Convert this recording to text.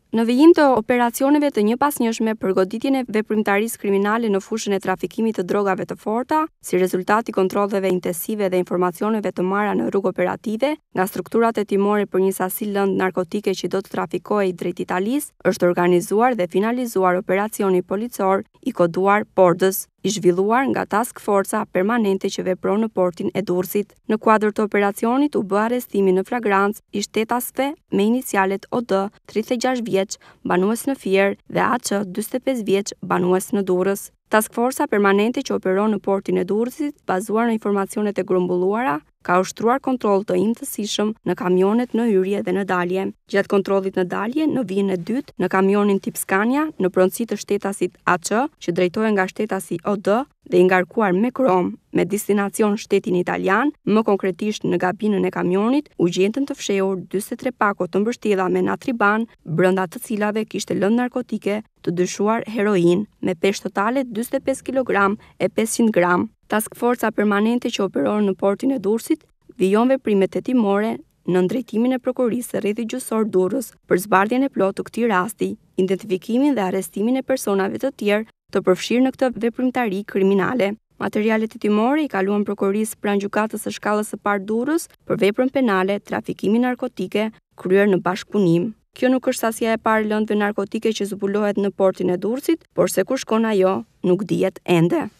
Në vijim të operacioneve të njëpasnjëshme për goditjen e veprimtarisë kriminale në fushën e trafikimit të drogave të forta, si rezultati kontrolleve intensive dhe informacioneve të marra në rrugë operative nga strukturat hetimore për një sasi lëndë narkotike që do të trafikohej drejt Italisë, është organizuar dhe finalizuar operacioni policor i koduar Pordës, i zhvilluar nga Task Forca permanente që vepron në portin e Durrësit. Në kuadër të operacionit u bë arrestimi në flagrancë i shtetasve me inicialet OD, 36 vjeç, banues në Fier, dhe AC, 45 vjeç, banues në Durrës. Task Forca permanente që operon në portin e Durrësit, bazuar në informacionet e grumbulluara, ka ushtruar kontroll të imtësishëm në kamionet në hyrje dhe në dalje. Gjatë kontrollit në dalje, në vijën e dytë, në kamionin tip Scania, në pronësi të shtetasit AC, që drejtohej nga shtetasi OD dhe i ngarkuar me krom me destinacion shtetin italian, më konkretisht në gabinën e kamionit, u gjendën të fshehur 43 pako të mbështjella me natriban, brenda të cilave kishte lëndë narkotike të dyshuar heroin, me peshë totale 45 kg e 500 gram. Task Forca permanente që operon në portin e Durrësit vijon veprimet hetimore në drejtimin e prokurisë së rrethit gjyqësor Durrës për zbardhjen e plotë të këtij rasti, identifikimin dhe arrestimin e personave të tjerë të përfshirë në këtë veprimtari kriminale. Materialet hetimore i kaluan prokurisë pranë gjykatës së shkallës së parë Durrës për veprën penale trafikimi narkotike kryer në bashkëpunim. Kjo nuk është sasia e parë lëndëve narkotike që zbulohet në portin e Durrësit, por se ku shkon ajo nuk dihet ende.